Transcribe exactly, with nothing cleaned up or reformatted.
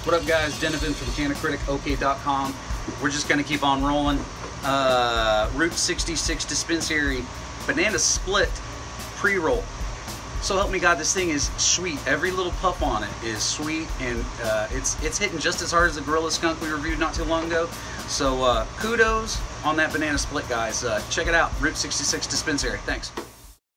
What up, guys? Denovan from Can A Critic O K dot com. We're just gonna keep on rolling. Uh, Route sixty-six dispensary banana split pre-roll. So help me God, this thing is sweet. Every little puff on it is sweet, and uh, it's it's hitting just as hard as the Gorilla Skunk we reviewed not too long ago. So uh, kudos on that banana split, guys. Uh, check it out, Route sixty-six dispensary. Thanks.